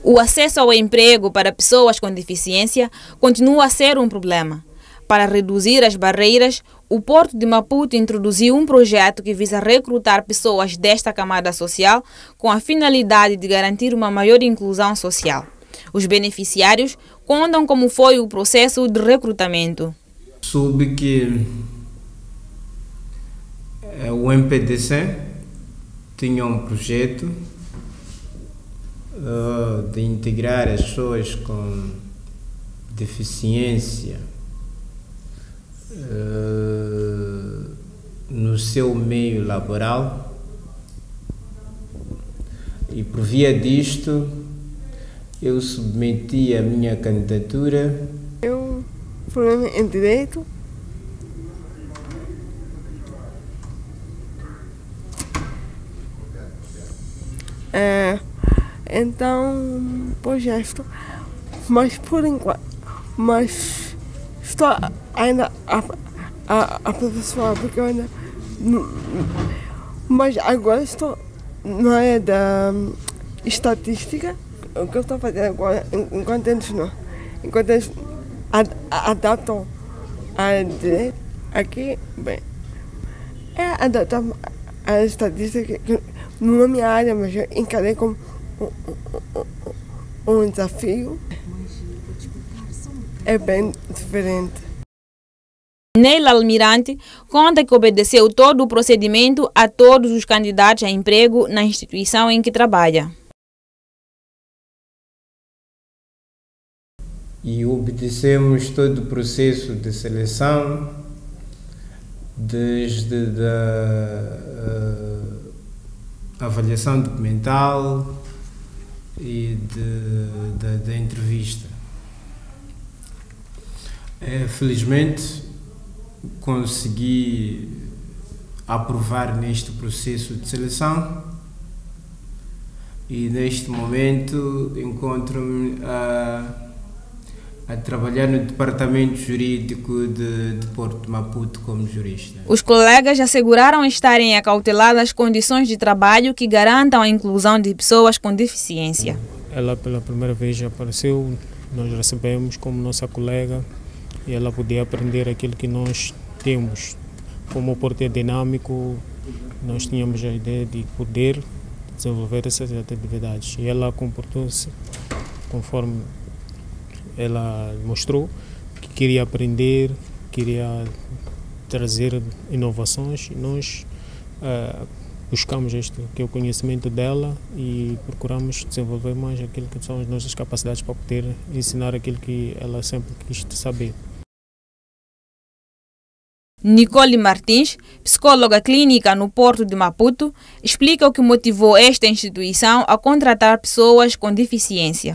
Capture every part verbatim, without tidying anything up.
O acesso ao emprego para pessoas com deficiência continua a ser um problema. Para reduzir as barreiras, o Porto de Maputo introduziu um projeto que visa recrutar pessoas desta camada social com a finalidade de garantir uma maior inclusão social. Os beneficiários contam como foi o processo de recrutamento. Soube que o M P D C tinha um projeto uh, de integrar as pessoas com deficiência uh, no seu meio laboral, e por via disto eu submeti a minha candidatura. Eu formei em Direito. É, então, pois já estou, mas por enquanto, mas estou ainda a, a, a professora, porque eu ainda, mas agora estou na área da estatística, o que eu estou fazendo agora, enquanto eles não, enquanto eles ad, adaptam a direito, aqui, bem, é adaptar a estatística, que não é minha área, mas eu encarei como um, um, um desafio. É bem diferente. Neila Almirante conta que obedeceu todo o procedimento a todos os candidatos a emprego na instituição em que trabalha. E obedecemos todo o processo de seleção, desde a uh, avaliação documental e de, de, da entrevista. É, felizmente consegui aprovar neste processo de seleção e neste momento encontro-me a a trabalhar no departamento jurídico de, de Porto de Maputo como jurista. Os colegas asseguraram estarem acauteladas as condições de trabalho que garantam a inclusão de pessoas com deficiência. Ela pela primeira vez apareceu, nós recebemos como nossa colega e ela podia aprender aquilo que nós temos. Como o Porto é dinâmico, nós tínhamos a ideia de poder desenvolver essas atividades e ela comportou-se conforme ela mostrou que queria aprender, queria trazer inovações. Nós uh, buscamos este, que é o conhecimento dela, e procuramos desenvolver mais aquilo que são as nossas capacidades para poder ensinar aquilo que ela sempre quis saber. Nicole Martins, psicóloga clínica no Porto de Maputo, explica o que motivou esta instituição a contratar pessoas com deficiência.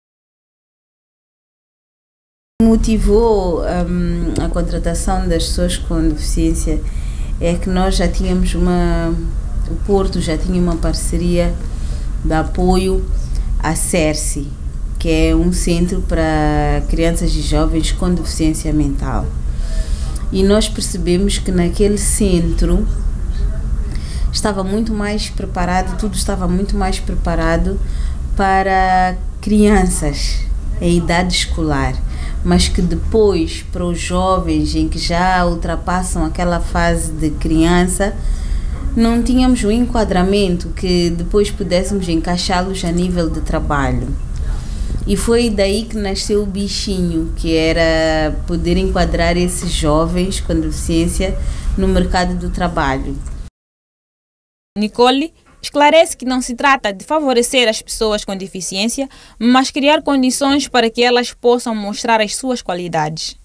Motivou um, a contratação das pessoas com deficiência é que nós já tínhamos uma, o Porto já tinha uma parceria de apoio à CERSI, que é um centro para crianças e jovens com deficiência mental. E nós percebemos que naquele centro estava muito mais preparado, tudo estava muito mais preparado para crianças em idade escolar, mas que depois, para os jovens em que já ultrapassam aquela fase de criança, não tínhamos o enquadramento que depois pudéssemos encaixá-los a nível de trabalho. E foi daí que nasceu o bichinho, que era poder enquadrar esses jovens com deficiência no mercado do trabalho. Nicole esclarece que não se trata de favorecer as pessoas com deficiência, mas criar condições para que elas possam mostrar as suas qualidades.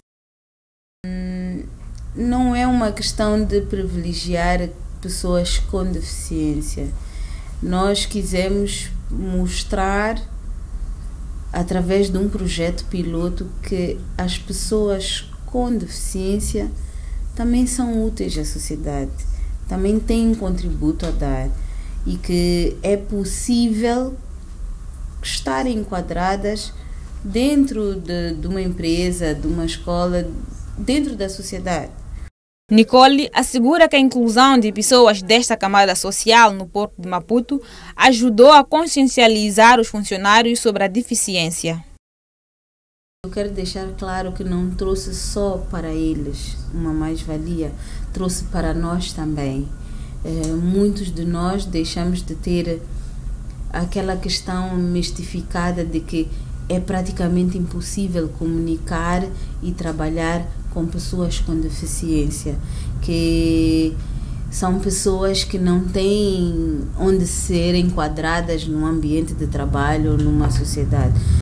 Não é uma questão de privilegiar pessoas com deficiência. Nós quisemos mostrar, através de um projeto piloto, que as pessoas com deficiência também são úteis à sociedade, também têm um contributo a dar, e que é possível estarem enquadradas dentro de, de uma empresa, de uma escola, dentro da sociedade. Nicole assegura que a inclusão de pessoas desta camada social no Porto de Maputo ajudou a consciencializar os funcionários sobre a deficiência. Eu quero deixar claro que não trouxe só para eles uma mais-valia, trouxe para nós também. É, muitos de nós deixamos de ter aquela questão mistificada de que é praticamente impossível comunicar e trabalhar com pessoas com deficiência, que são pessoas que não têm onde ser enquadradas num ambiente de trabalho ou numa sociedade.